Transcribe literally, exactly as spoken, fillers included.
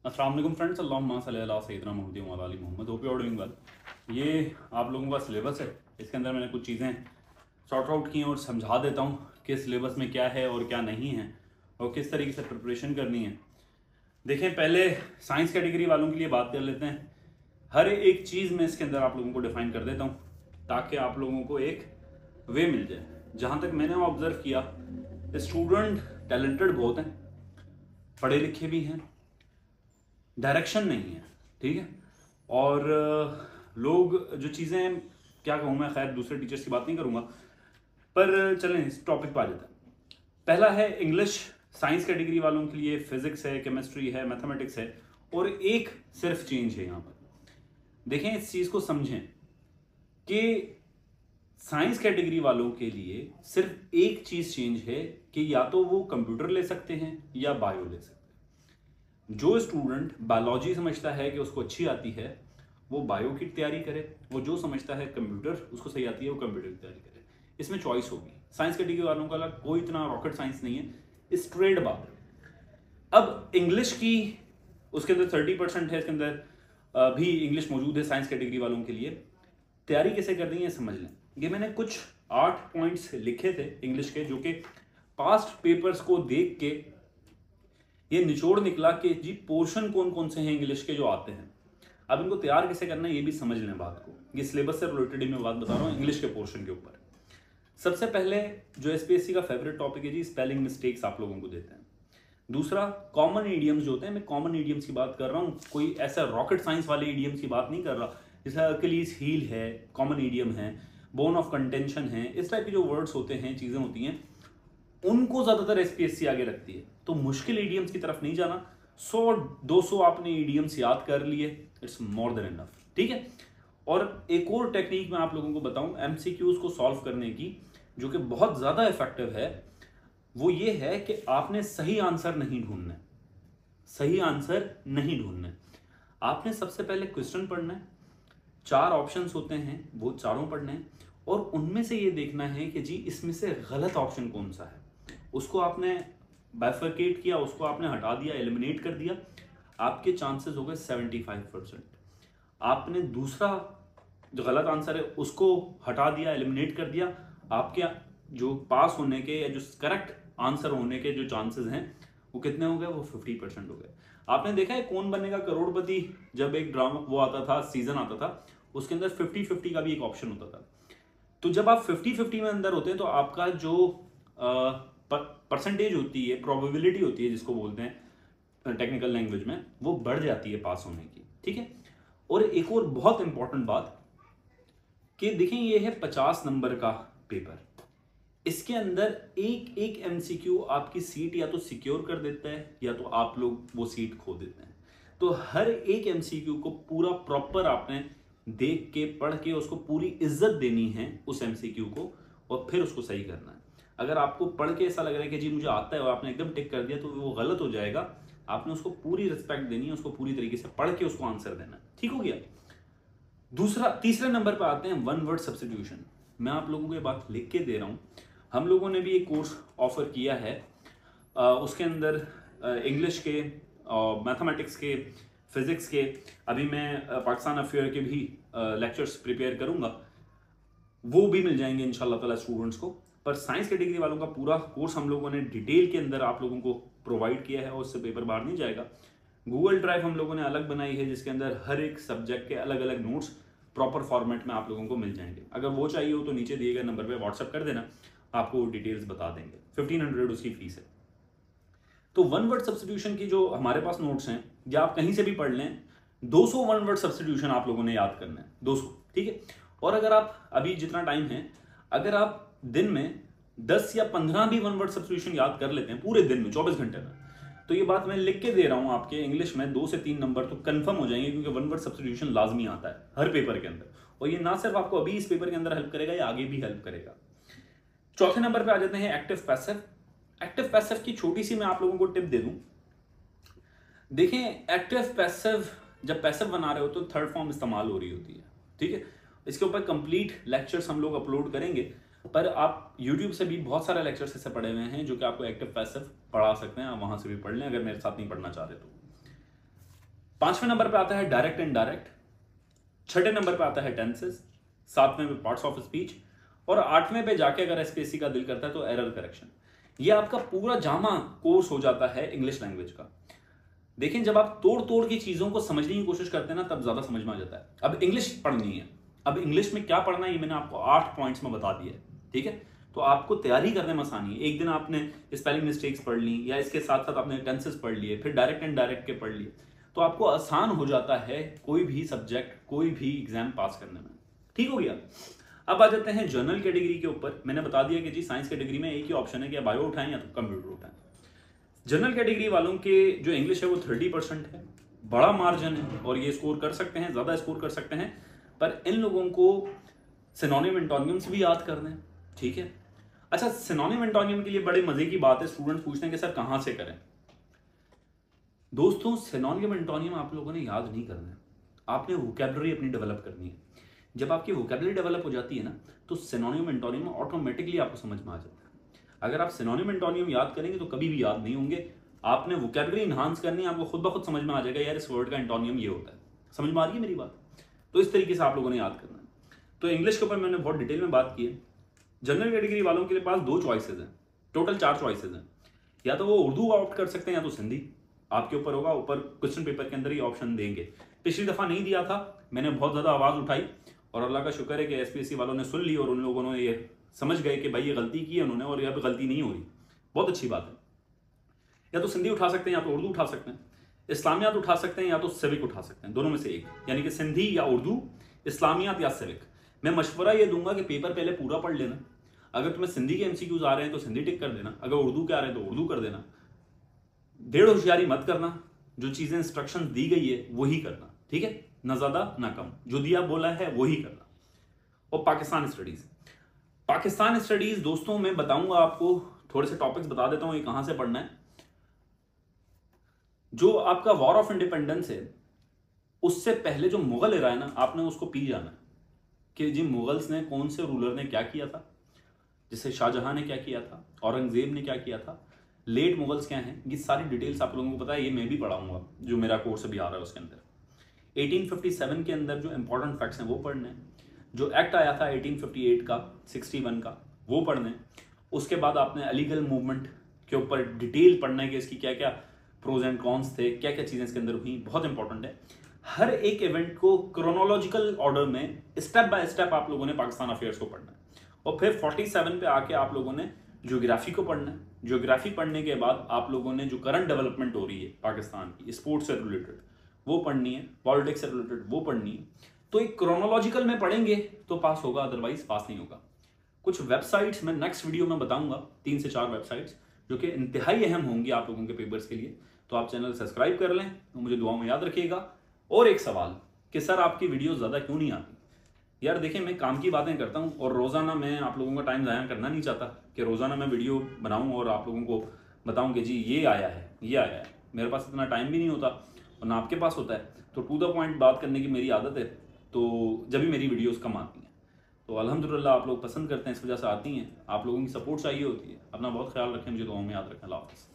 अस्सलाम वालेकुम फ्रेंड्स, अल्लाहुम्मा सल्ली अला सय्यिदिना मुहम्मद व अला आलि मुहम्मद। Hope you are doing well. ये आप लोगों का सिलेबस है, इसके अंदर मैंने कुछ चीज़ें सॉर्ट आउट की हैं और समझा देता हूँ कि सिलेबस में क्या है और क्या नहीं है और किस तरीके से प्रिपरेशन करनी है। देखें, पहले साइंस कैटेगरी वालों के लिए बात कर लेते हैं। हर एक चीज़ में इसके अंदर आप लोगों को डिफाइन कर देता हूँ ताकि आप लोगों को एक वे मिल जाए। जहाँ तक मैंने ऑब्जर्व किया, स्टूडेंट टैलेंटेड बहुत हैं, पढ़े लिखे भी हैं, डायरेक्शन नहीं है, ठीक है। और लोग जो चीज़ें, क्या कहूँ मैं, खैर दूसरे टीचर्स की बात नहीं करूँगा, पर चलें इस टॉपिक पर आ जाता है। पहला है इंग्लिश साइंस कैटेगरी वालों के लिए, फिजिक्स है, केमिस्ट्री है, मैथमेटिक्स है, और एक सिर्फ चेंज है यहाँ पर। देखें, इस चीज़ को समझें कि साइंस कैटेगरी वालों के लिए सिर्फ एक चीज़ चेंज है कि या तो वो कंप्यूटर ले सकते हैं या बायो ले सकते हैं। जो स्टूडेंट बायोलॉजी समझता है कि उसको अच्छी आती है वो बायो की तैयारी करे, वो जो समझता है कंप्यूटर उसको सही आती है वो कंप्यूटर की तैयारी करे। इसमें चॉइस होगी। साइंस कैटेगरी वालों का कोई इतना रॉकेट साइंस नहीं है, स्ट्रेट बात है। अब इंग्लिश की, उसके अंदर थर्टी परसेंट है, इसके अंदर भी इंग्लिश मौजूद है साइंस कैटेगरी वालों के लिए। तैयारी कैसे करनी है समझ लें। ये मैंने कुछ आठ पॉइंट्स लिखे थे इंग्लिश के, जो कि पास्ट पेपर्स को देख के ये निचोड़ निकला कि जी पोर्शन कौन कौन से हैं इंग्लिश के जो आते हैं। अब इनको तैयार कैसे करना है ये भी समझ लें बात को। ये सिलेबस से रिलेटेड ही मैं बात बता रहा हूँ इंग्लिश के पोर्शन के ऊपर। सबसे पहले जो एसपीएससी का फेवरेट टॉपिक है जी, स्पेलिंग मिस्टेक्स आप लोगों को देते हैं। दूसरा, कॉमन ईडियम्स जो होते हैं, मैं कॉमन ईडियम्स की बात कर रहा हूँ, कोई ऐसा रॉकेट साइंस वाले ईडियम्स की बात नहीं कर रहा। जैसे अकलीस हील है, कॉमन ईडियम है, बोन ऑफ कंटेंशन है, इस टाइप के जो वर्ड्स होते हैं, चीजें होती हैं, उनको ज्यादातर एसपीएससी आगे रखती है। तो मुश्किल ईडियम्स की तरफ नहीं जाना। सौ दो सौ आपने ईडियम्स याद कर लिए, इट्स मोर देन इनफ, ठीक है। और एक और टेक्निक मैं आप लोगों को बताऊं एमसीक्यूज को सॉल्व करने की, जो कि बहुत ज्यादा इफेक्टिव है, वो ये है कि आपने सही आंसर नहीं ढूंढना है। सही आंसर नहीं ढूंढना है। आपने सबसे पहले क्वेश्चन पढ़ना है, चार ऑप्शंस होते हैं वो चारों पढ़ने हैं, और उनमें से ये देखना है कि जी इसमें से गलत ऑप्शन कौन सा है। उसको आपने बाइफरकेट किया, उसको आपने हटा दिया, एलिमिनेट कर दिया, आपके चांसेस हो गए सेवेंटी फाइव परसेंट। आपने दूसरा जो गलत आंसर है उसको हटा दिया, एलिमिनेट कर दिया, आपके जो पास होने के या जो करेक्ट आंसर होने के जो चांसेस हैं वो कितने हो गए, वो फिफ्टी परसेंट हो गए। आपने देखा है कौन बनेगा करोड़पति, जब एक ड्रामा वो आता था, सीजन आता था, उसके अंदर फिफ्टी फिफ्टी का भी एक ऑप्शन होता था। तो जब आप फिफ्टी फिफ्टी में अंदर होते हैं तो आपका जो परसेंटेज होती है, प्रोबेबिलिटी होती है जिसको बोलते हैं टेक्निकल लैंग्वेज में, वो बढ़ जाती है पास होने की, ठीक है। और एक और बहुत इंपॉर्टेंट बात कि देखें, ये है पचास नंबर का पेपर। इसके अंदर एक एक एमसीक्यू आपकी सीट या तो सिक्योर कर देता है या तो आप लोग वो सीट खो देते हैं। तो हर एक एमसीक्यू को पूरा प्रॉपर आपने देख के, पढ़ के, उसको पूरी इज्जत देनी है उस एमसीक्यू को, और फिर उसको सही करना है। अगर आपको पढ़ के ऐसा लग रहा है कि जी मुझे आता है और आपने एकदम टिक कर दिया तो वो गलत हो जाएगा। आपने उसको पूरी रिस्पेक्ट देनी है, उसको पूरी तरीके से पढ़ के उसको आंसर देना है, ठीक हो गया। दूसरा, तीसरे नंबर पर आते हैं वन वर्ड सब्स्टिट्यूशन। मैं आप लोगों को ये बात लिख के दे रहा हूं, हम लोगों ने भी एक कोर्स ऑफर किया है, आ, उसके अंदर इंग्लिश के, मैथमेटिक्स के, फिजिक्स के, अभी मैं पाकिस्तान अफेयर के भी लेक्चर्स प्रिपेयर करूंगा, वो भी मिल जाएंगे इंशाल्लाह ताला स्टूडेंट्स को। पर साइंस कैटेगरी वालों का पूरा कोर्स हम लोगों ने डिटेल के अंदर आप लोगों को प्रोवाइड किया है और उससे पेपर बाहर नहीं जाएगा। गूगल ड्राइव हम लोगों ने अलग बनाई है जिसके अंदर हर एक सब्जेक्ट के अलग अलग नोट्स प्रॉपर फॉर्मेट में आप लोगों को मिल जाएंगे। अगर वो चाहिए हो तो नीचे दिए गए नंबर पे व्हाट्सएप कर देना, आपको डिटेल्स बता देंगे। फिफ्टीन हंड्रेड उसकी फीस है। तो वन वर्ड सब्स्टिट्यूशन की जो हमारे पास नोट्स हैं, या आप कहीं से भी पढ़ लें, दो सौ वन वर्ड सब्स्टिट्यूशन आप लोगों ने याद करना है, दो सौ, ठीक है। और अगर आप अभी जितना टाइम है, अगर आप दिन में दस या पंद्रह भी वन वर्ड सब्स्टिट्यूशन याद कर लेते हैं पूरे दिन में, चौबीस घंटे में, तो ये बात मैं लिख के दे रहा हूं आपके, इंग्लिश में दो से तीन नंबर तो कंफर्म हो जाएंगे, क्योंकि वन वर्ड सब्स्टिट्यूशन लाजमी आता है हर पेपर के अंदर। और ये ना सिर्फ आपको अभी इस पेपर के अंदर हेल्प करेगा, ये आगे भी हेल्प करेगा। चौथे नंबर पे आ जाते हैं एक्टिव पैसिव। एक्टिव पैसिव की छोटी सी मैं आप लोगों को टिप दे दूं। देखें, एक्टिव पैसिव जब पैसिव बना रहे हो तो थर्ड फॉर्म इस्तेमाल हो रही होती है, ठीक है। इसके ऊपर कंप्लीट लेक्चर्स हम लोग अपलोड करेंगे, पर आप यूट्यूब से भी बहुत सारे लेक्चर्स ऐसे पढ़े हुए हैं जो कि आपको एक्टिव पैसिव पढ़ा सकते हैं, आप वहां से भी पढ़ लें अगर मेरे साथ नहीं पढ़ना चाह रहे तो। पांचवें नंबर पे आता है डायरेक्ट एंड इनडायरेक्ट, छठे नंबर पे आता है टेंसेस, सातवें पे पार्ट्स ऑफ स्पीच, और आठवें पे जाके अगर एसपीएससी का दिल करता है तो एरर करेक्शन। ये आपका पूरा जामा कोर्स हो जाता है इंग्लिश लैंग्वेज का। देखिए जब आप तोड़ तोड़ की चीजों को समझने की कोशिश करते हैं ना, तब ज्यादा समझ में आ जाता है। अब इंग्लिश पढ़नी है, अब इंग्लिश में क्या पढ़ना है ये मैंने आपको आठ पॉइंट्स में बता दिया है, ठीक है। तो आपको तैयारी करने में आसानी है। एक दिन आपने स्पेलिंग मिस्टेक्स पढ़ ली, या इसके साथ साथ आपने टेंसेस पढ़ लिए, फिर डायरेक्ट एंड डायरेक्ट के पढ़ लिए, तो आपको आसान हो जाता है कोई भी सब्जेक्ट, कोई भी एग्जाम पास करने में। ठीक हो गया। अब आ जाते हैं जनरल कैटेगरी के ऊपर। मैंने बता दिया कि जी साइंस कैटेगरी में एक ही ऑप्शन है कि बायो उठाएं या तो कंप्यूटर उठाएं। जनरल कैटेगरी वालों के जो इंग्लिश है वो थर्टी परसेंट है, बड़ा मार्जिन है, और ये स्कोर कर सकते हैं, ज्यादा स्कोर कर सकते हैं, पर इन लोगों को सिनोनिम एंटोनिम्स भी याद करने हैं, ठीक है। अच्छा, सिनोनिम एंटोनिम के लिए बड़े मजे की बात है, स्टूडेंट पूछते हैं कि सर कहां से करें। दोस्तों सिनोनिम एंटोनिम आप लोगों ने याद नहीं करना है, आपने वोकैबुलरी अपनी डेवलप करनी है। जब आपकी वोकैबुलरी डेवलप हो जाती है ना, तो सिनोनिम एंटोनिम ऑटोमेटिकली आपको समझ में आ जाता है। अगर आप सिनोनिम एंटोनिम याद करेंगे तो कभी भी याद नहीं होंगे। आपने वोकैबुलरी इन्हांस करनी है, आपको खुद ब खुद समझ में आ जाएगा यार इस वर्ड का एंटोनिम ये होता है। समझ में आ रही है मेरी बात? तो इस तरीके से आप लोगों ने याद करना है। तो इंग्लिश के ऊपर मैंने बहुत डिटेल में बात की है। जनरल कैटेगरी वालों के पास दो चॉइसेस हैं, टोटल चार चॉइसेस हैं। या तो वो उर्दू ऑप्ट कर सकते हैं या तो सिंधी, आपके ऊपर होगा। ऊपर क्वेश्चन पेपर के अंदर ही ऑप्शन देंगे। पिछली दफा नहीं दिया था, मैंने बहुत ज्यादा आवाज उठाई, और अल्लाह का शुक्र है कि एसपीएससी वालों ने सुन ली और उन लोगों ने ये समझ गए कि भाई ये गलती की है उन्होंने और अब गलती नहीं हो रही। बहुत अच्छी बात है। या तो सिंधी उठा सकते हैं या तो उर्दू उठा सकते हैं, इस्लामियात उठा सकते हैं या तो सिविक उठा सकते हैं, दोनों में से एक, यानी कि सिंधी या उर्दू, इस्लामियात या सिविक। मैं मशवरा ये दूंगा कि पेपर पहले पूरा पढ़ लेना। अगर तुम्हें सिंधी के एमसीक्यूज आ रहे हैं तो सिंधी टिक कर देना, अगर उर्दू के आ रहे हैं तो उर्दू कर देना। डेढ़ होशियारी मत करना, जो चीजें इंस्ट्रक्शन दी गई है वही करना, ठीक है, ना ज्यादा ना कम, जो दिया बोला है वही करना। और पाकिस्तान स्टडीज, पाकिस्तान स्टडीज दोस्तों मैं बताऊंगा आपको, थोड़े से टॉपिक्स बता देता हूं ये कहां से पढ़ना है। जो आपका वॉर ऑफ इंडिपेंडेंस है उससे पहले जो मुगल एरा है ना, आपने उसको पी जाना है कि जी मुगल्स ने, कौन से रूलर ने क्या किया था, जैसे शाहजहां ने क्या किया था, औरंगजेब ने क्या किया था, लेट मुगल्स क्या हैं, ये सारी डिटेल्स आप लोगों को पता है। ये मैं भी पढ़ाऊंगा, जो मेरा कोर्स अभी आ रहा है उसके अंदर। एटीन फिफ्टी सेवन के अंदर जो इंपॉर्टेंट फैक्ट्स हैं वो पढ़ने हैं। जो एक्ट आया था एटीन फिफ्टी एट का, सिक्सटी वन का, वो पढ़ने हैं। उसके बाद आपने अलीगढ़ मूवमेंट के ऊपर डिटेल पढ़ना है कि इसकी क्या क्या प्रोज एंड कॉन्स थे, क्या क्या चीजें इसके अंदर हुई। बहुत इंपॉर्टेंट है। हर एक इवेंट को क्रोनोलॉजिकल ऑर्डर में स्टेप बाय स्टेप आप लोगों ने पाकिस्तान अफेयर्स को पढ़ना है। और फिर फोर्टी सेवन पे आके आप लोगों ने ज्योग्राफी को पढ़ना है। ज्योग्राफी पढ़ने के बाद आप लोगों ने जो करंट डेवलपमेंट हो रही है पाकिस्तान की, स्पोर्ट्स से रिलेटेड वो पढ़नी है, पॉलिटिक्स से रिलेटेड वो पढ़नी है। तो एक क्रोनोलॉजिकल में पढ़ेंगे तो पास होगा, अदरवाइज पास नहीं होगा। कुछ वेबसाइट्स मैं नेक्स्ट वीडियो में बताऊंगा, तीन से चार वेबसाइट्स जो कि इंतहाई अहम होंगी आप लोगों के पेपर्स के लिए। तो आप चैनल सब्सक्राइब कर लें, तो मुझे दुआओं में याद रखिएगा। और एक सवाल कि सर आपकी वीडियो ज़्यादा क्यों नहीं आती? यार देखिए मैं काम की बातें करता हूँ और रोज़ाना मैं आप लोगों का टाइम ज़ाया करना नहीं चाहता कि रोज़ाना मैं वीडियो बनाऊँ और आप लोगों को बताऊँ कि जी ये आया है ये आया है। मेरे पास इतना टाइम भी नहीं होता और ना आपके पास होता है। तो टू द पॉइंट बात करने की मेरी आदत है, तो जब भी मेरी वीडियोस कम आती हैं तो अल्हम्दुलिल्लाह आप लोग पसंद करते हैं, इस वजह से आती हैं। आप लोगों की सपोर्ट चाहिए होती है। अपना बहुत ख्याल रखें, मुझे दुआओं में याद रखें। अल्लाह हाफ़िज़।